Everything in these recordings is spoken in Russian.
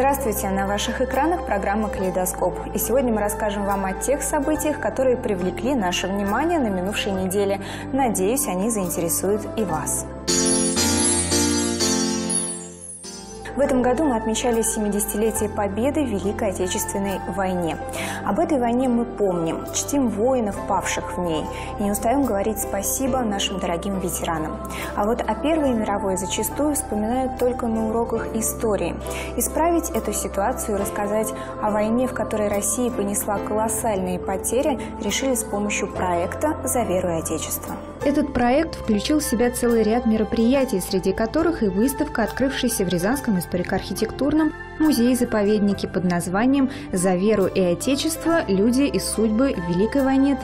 Здравствуйте! На ваших экранах программа «Калейдоскоп». И сегодня мы расскажем вам о тех событиях, которые привлекли наше внимание на минувшей неделе. Надеюсь, они заинтересуют и вас. В этом году мы отмечали 70-летие Победы в Великой Отечественной войне. Об этой войне мы помним, чтим воинов, павших в ней, и не устаем говорить спасибо нашим дорогим ветеранам. А вот о Первой мировой зачастую вспоминают только на уроках истории. Исправить эту ситуацию и рассказать о войне, в которой Россия понесла колоссальные потери, решили с помощью проекта «За веру и Отечество». Этот проект включил в себя целый ряд мероприятий, среди которых и выставка, открывшаяся в Рязанском историко-архитектурном музее-заповеднике под названием «За веру и Отечество. Люди и судьбы в Великой войне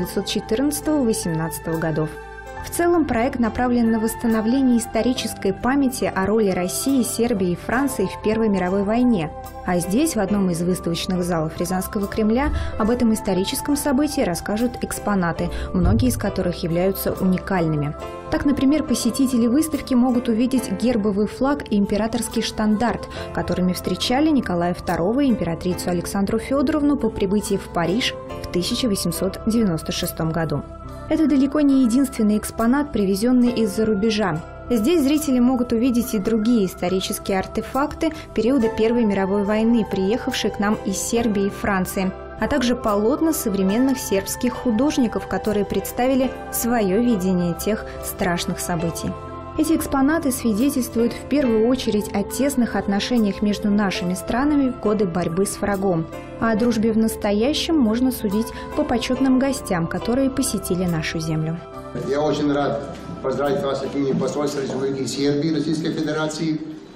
1914-18 годов». В целом проект направлен на восстановление исторической памяти о роли России, Сербии и Франции в Первой мировой войне. А здесь, в одном из выставочных залов Рязанского Кремля, об этом историческом событии расскажут экспонаты, многие из которых являются уникальными. Так, например, посетители выставки могут увидеть гербовый флаг и императорский штандарт, которыми встречали Николая II и императрицу Александру Федоровну по прибытии в Париж в 1896 году. Это далеко не единственный экспонат, привезенный из-за рубежа. Здесь зрители могут увидеть и другие исторические артефакты периода Первой мировой войны, приехавшие к нам из Сербии и Франции, а также полотна современных сербских художников, которые представили свое видение тех страшных событий. Эти экспонаты свидетельствуют в первую очередь о тесных отношениях между нашими странами в годы борьбы с врагом. А о дружбе в настоящем можно судить по почетным гостям, которые посетили нашу землю. Я очень рад поздравить вас от имени посольства Республики Сербии Российской Федерации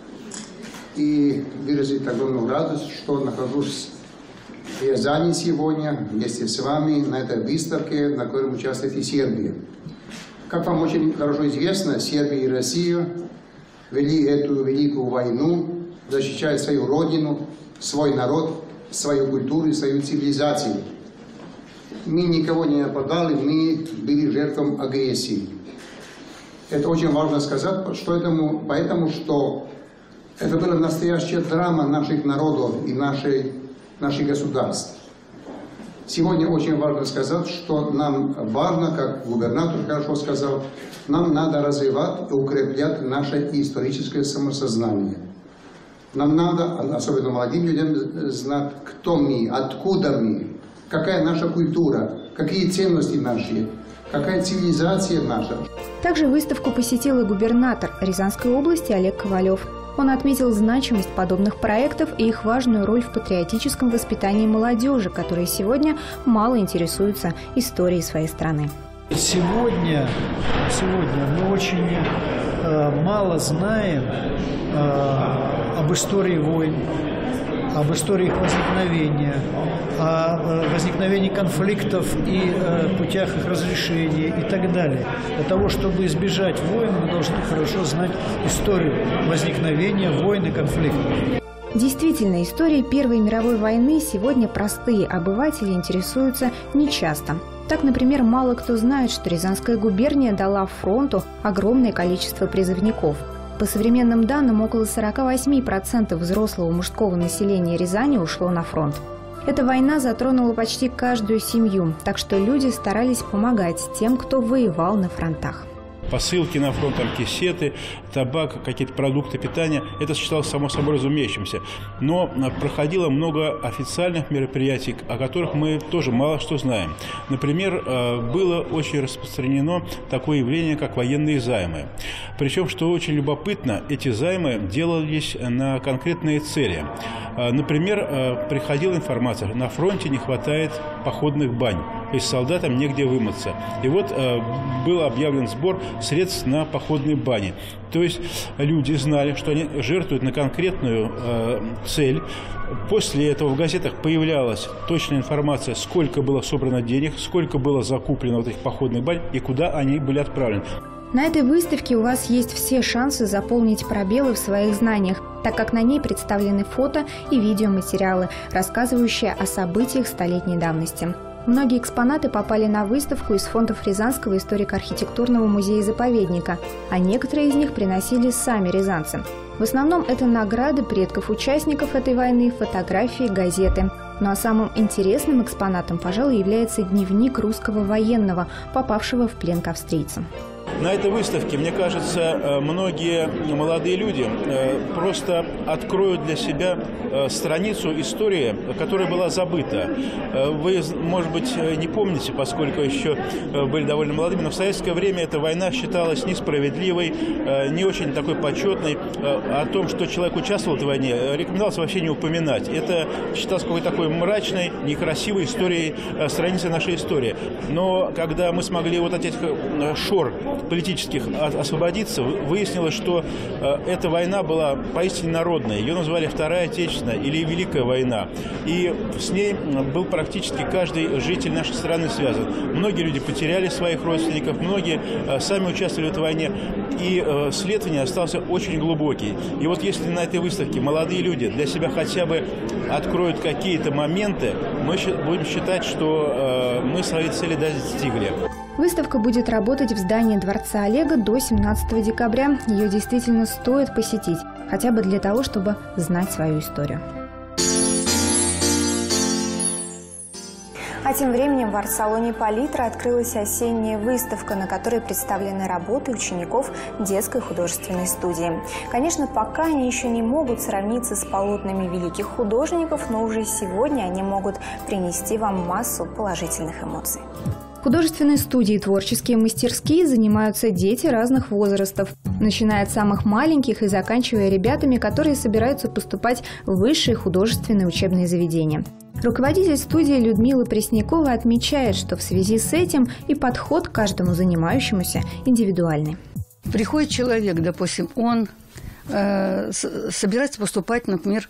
и выразить огромную радость, что нахожусь в Рязани сегодня вместе с вами на этой выставке, на которой участвует и Сербия. Как вам очень хорошо известно, Сербия и Россия вели эту великую войну, защищая свою родину, свой народ, свою культуру и свою цивилизацию. Мы никого не нападали, мы были жертвами агрессии. Это очень важно сказать, потому что это была настоящая драма наших народов и наших государств. Сегодня очень важно сказать, что нам важно, как губернатор хорошо сказал, нам надо развивать и укреплять наше историческое самосознание. Нам надо, особенно молодым людям, знать, кто мы, откуда мы, какая наша культура, какие ценности наши, какая цивилизация наша. Также выставку посетил и губернатор Рязанской области Олег Ковалев. Он отметил значимость подобных проектов и их важную роль в патриотическом воспитании молодежи, которая сегодня мало интересуется историей своей страны. Сегодня мы очень мало знаем об истории войн, об истории их возникновения, о возникновении конфликтов и путях их разрешения и так далее. Для того, чтобы избежать войн, мы должны хорошо знать историю возникновения войн и конфликтов. Действительно, историей Первой мировой войны сегодня простые обыватели интересуются нечасто. Так, например, мало кто знает, что Рязанская губерния дала фронту огромное количество призывников. По современным данным, около 48% взрослого мужского населения Рязани ушло на фронт. Эта война затронула почти каждую семью, так что люди старались помогать тем, кто воевал на фронтах. Посылки на фронт, там кисеты, табак, какие-то продукты питания. Это считалось само собой разумеющимся. Но проходило много официальных мероприятий, о которых мы тоже мало что знаем. Например, было очень распространено такое явление, как военные займы. Причем, что очень любопытно, эти займы делались на конкретные цели. Например, приходила информация, на фронте не хватает походных бань, то есть солдатам негде вымыться. И вот был объявлен сбор средств на походные бани. То есть люди знали, что они жертвуют на конкретную цель. После этого в газетах появлялась точная информация, сколько было собрано денег, сколько было закуплено вот этих походных бань и куда они были отправлены. На этой выставке у вас есть все шансы заполнить пробелы в своих знаниях, так как на ней представлены фото и видеоматериалы, рассказывающие о событиях столетней давности. Многие экспонаты попали на выставку из фондов Рязанского историко-архитектурного музея-заповедника, а некоторые из них приносили сами рязанцы. В основном это награды предков участников этой войны, фотографии, газеты. Ну а самым интересным экспонатом, пожалуй, является дневник русского военного, попавшего в плен к австрийцам. На этой выставке, мне кажется, многие молодые люди просто откроют для себя страницу истории, которая была забыта. Вы, может быть, не помните, поскольку еще были довольно молодыми, но в советское время эта война считалась несправедливой, не очень такой почетной. О том, что человек участвовал в этой войне, рекомендовалось вообще не упоминать. Это считалось какой-то такой мрачной, некрасивой историей, страницей нашей истории. Но когда мы смогли вот от этих шор политических освободиться, выяснилось, что эта война была поистине народная. Ее назвали Вторая Отечественная или Великая война. И с ней был практически каждый житель нашей страны связан. Многие люди потеряли своих родственников, многие сами участвовали в этой войне. И след в ней остался очень глубокий. И вот если на этой выставке молодые люди для себя хотя бы откроют какие-то моменты, мы будем считать, что мы свои цели достигли. Выставка будет работать в здании Дворца Олега до 17 декабря. Ее действительно стоит посетить, хотя бы для того, чтобы знать свою историю. А тем временем в арт-салоне «Палитра» открылась осенняя выставка, на которой представлены работы учеников детской художественной студии. Конечно, пока они еще не могут сравниться с полотнами великих художников, но уже сегодня они могут принести вам массу положительных эмоций. В художественной студии «Творческие мастерские» занимаются дети разных возрастов, начиная от самых маленьких и заканчивая ребятами, которые собираются поступать в высшие художественные учебные заведения. Руководитель студии Людмила Преснякова отмечает, что в связи с этим и подход к каждому занимающемуся индивидуальный. Приходит человек, допустим, он собирается поступать, например,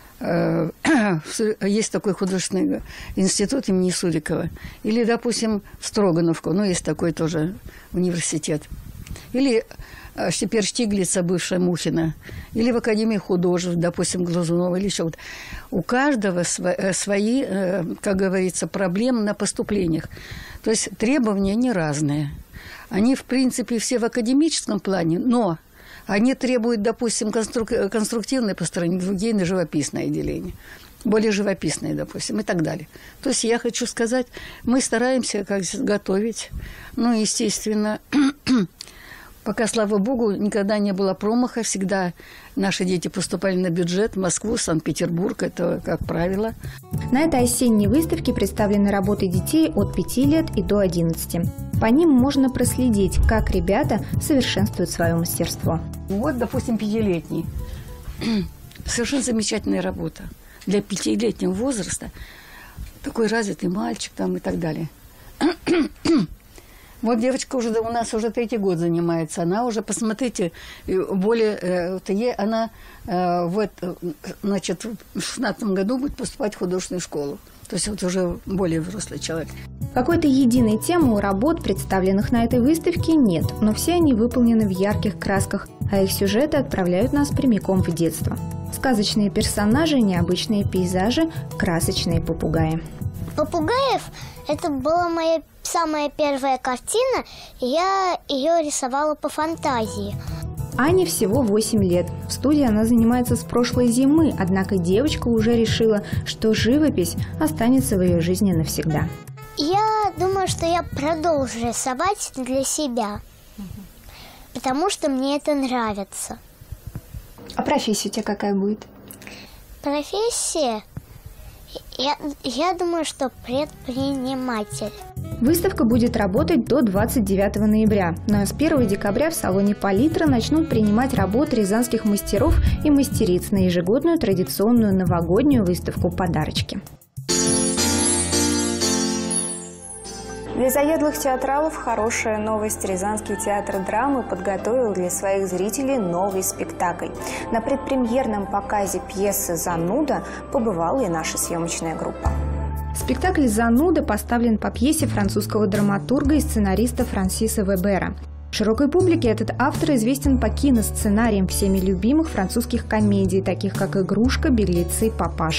есть такой художественный институт имени Сурикова, или, допустим, в Строгановку, есть такой тоже университет, или теперь Штиглица, бывшая Мухина, или в Академии художеств, допустим, Глазунова, или еще вот. У каждого свои, как говорится, проблемы на поступлениях. То есть требования не разные. Они, в принципе, все в академическом плане, но они требуют, допустим, конструктивное построение, другие на живописное деление. Более живописные, допустим, и так далее. То есть я хочу сказать, мы стараемся готовить. Естественно, пока, слава богу, никогда не было промаха. Всегда наши дети поступали на бюджет в Москву, Санкт-Петербург. Это как правило. На этой осенней выставке представлены работы детей от 5 лет и до 11. По ним можно проследить, как ребята совершенствуют свое мастерство. Вот, допустим, 5-летний. Совершенно замечательная работа. Для 5-летнего возраста такой развитый мальчик там и так далее. Вот девочка уже у нас уже 3-й год занимается. Она уже, посмотрите, более... Она в 2016 году будет поступать в художественную школу. То есть вот уже более взрослый человек. Какой-то единой темы у работ, представленных на этой выставке, нет. Но все они выполнены в ярких красках, а их сюжеты отправляют нас прямиком в детство. Сказочные персонажи, необычные пейзажи, красочные попугаи. Попугаев – это была моя самая первая картина, и я ее рисовала по фантазии. Ане всего 8 лет. В студии она занимается с прошлой зимы, однако девочка уже решила, что живопись останется в ее жизни навсегда. Я думаю, что я продолжу рисовать для себя, потому что мне это нравится. А профессия у тебя какая будет? Профессия? Я думаю, что предприниматель. Выставка будет работать до 29 ноября, но с 1 декабря в салоне «Палитра» начнут принимать работы рязанских мастеров и мастериц на ежегодную традиционную новогоднюю выставку «Подарочки». Для заядлых театралов хорошая новость. Рязанский театр драмы подготовил для своих зрителей новый спектакль. На предпремьерном показе пьесы «Зануда» побывала и наша съемочная группа. Спектакль «Зануда» поставлен по пьесе французского драматурга и сценариста Франсиса Вебера. Широкой публике этот автор известен по киносценариям всеми любимых французских комедий, таких как «Игрушка», «Беглецы», «Папаши».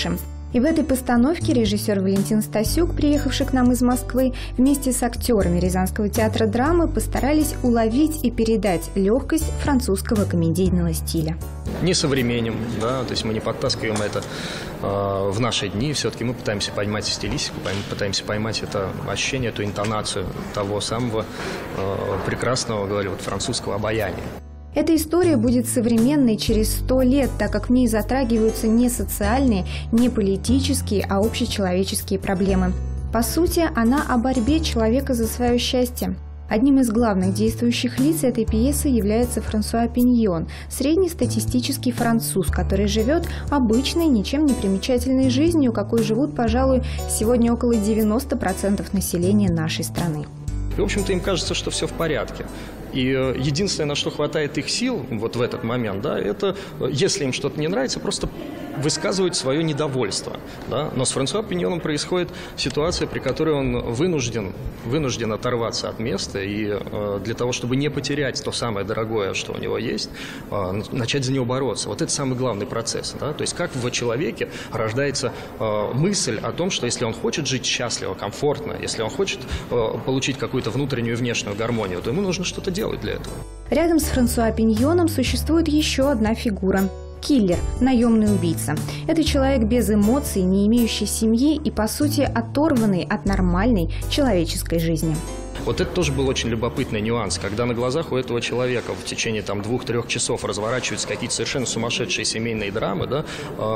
И в этой постановке режиссер Валентин Стасюк, приехавший к нам из Москвы, вместе с актерами Рязанского театра драмы постарались уловить и передать легкость французского комедийного стиля. Не современным, да, то есть мы не подтаскиваем это в наши дни, все-таки мы пытаемся поймать стилистику, пытаемся поймать это ощущение, эту интонацию того самого прекрасного, говорю, вот, французского обаяния. Эта история будет современной через 100 лет, так как в ней затрагиваются не социальные, не политические, а общечеловеческие проблемы. По сути, она о борьбе человека за свое счастье. Одним из главных действующих лиц этой пьесы является Франсуа Пиньон, среднестатистический француз, который живет обычной, ничем не примечательной жизнью, какой живут, пожалуй, сегодня около 90% населения нашей страны. И, в общем-то, им кажется, что все в порядке. И единственное, на что хватает их сил вот в этот момент, да, это, если им что-то не нравится, просто высказывать свое недовольство. Да? Но с Франсуа Пиньоном происходит ситуация, при которой он вынужден оторваться от места и для того, чтобы не потерять то самое дорогое, что у него есть, начать за него бороться. Вот это самый главный процесс. Да? То есть как в человеке рождается мысль о том, что если он хочет жить счастливо, комфортно, если он хочет получить какую-то внутреннюю и внешнюю гармонию, то ему нужно что-то делать для этого. Рядом с Франсуа Пиньоном существует еще одна фигура – киллер, наемный убийца. Это человек без эмоций, не имеющий семьи и, по сути, оторванный от нормальной человеческой жизни. Вот это тоже был очень любопытный нюанс, когда на глазах у этого человека в течение 2-3 часов разворачиваются какие-то совершенно сумасшедшие семейные драмы, да,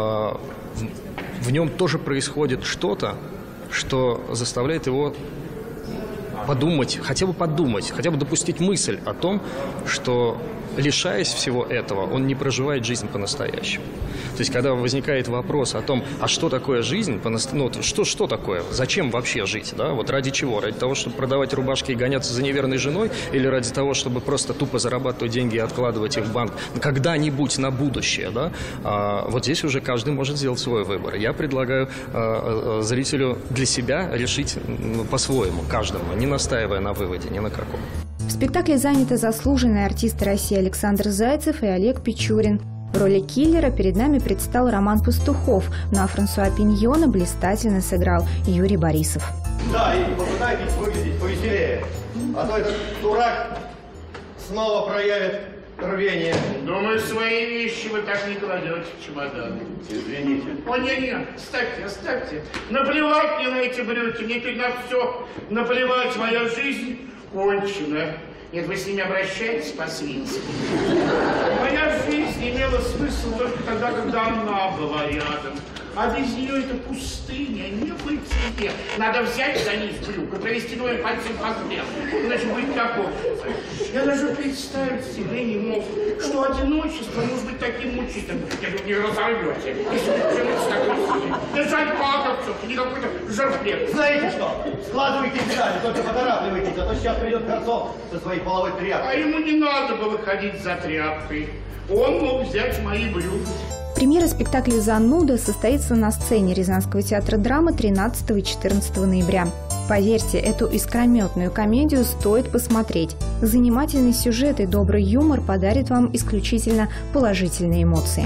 в нем тоже происходит что-то, что заставляет его подумать, хотя бы допустить мысль о том, что, лишаясь всего этого, он не проживает жизнь по-настоящему. То есть, когда возникает вопрос о том, а что такое жизнь, что такое, зачем вообще жить, да? Вот ради чего? Ради того, чтобы продавать рубашки и гоняться за неверной женой, или ради того, чтобы просто тупо зарабатывать деньги и откладывать их в банк когда-нибудь на будущее, да? Вот здесь уже каждый может сделать свой выбор. Я предлагаю зрителю для себя решить по-своему, каждому, не настаивая на выводе ни на каком. В спектакле заняты заслуженные артисты России Александр Зайцев и Олег Пичурин. В роли киллера перед нами предстал Роман Пастухов, ну а Франсуа Пиньона блистательно сыграл Юрий Борисов. Да, и попытайтесь выглядеть повеселее, а то этот дурак снова проявит рвение. Думаю, свои вещи вы так не кладете в чемодан. Извините. О, нет, оставьте. Наплевать мне на эти брюки, мне теперь на все наплевать, моя жизнь кончена. Нет, вы с ними обращаетесь по-свински. Моя жизнь имела смысл только тогда, когда она была рядом. А без нее это пустыня, небытие. Надо взять за низ брюк и провести новым пальцем по взгляду. Иначе будет такое. Я даже представить себе не мог, что одиночество может быть таким мучительным. Я говорю, не разорвете. Если вы женитесь такой силой. Да жаль паковцев, не какой-то жерплет. Знаете что? Складывайте детали, только поторапливайтесь, а то сейчас придет Корцов со своей половой тряпкой. А ему не надо было ходить за тряпкой. Он мог взять мои брюки. Премьера спектакля «Зануда» состоится на сцене Рязанского театра драмы 13 и 14 ноября. Поверьте, эту искрометную комедию стоит посмотреть. Занимательный сюжет и добрый юмор подарит вам исключительно положительные эмоции.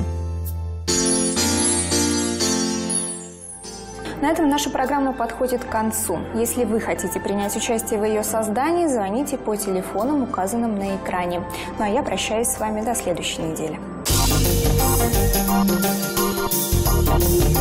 На этом наша программа подходит к концу. Если вы хотите принять участие в ее создании, звоните по телефонам, указанным на экране. Ну а я прощаюсь с вами до следующей недели.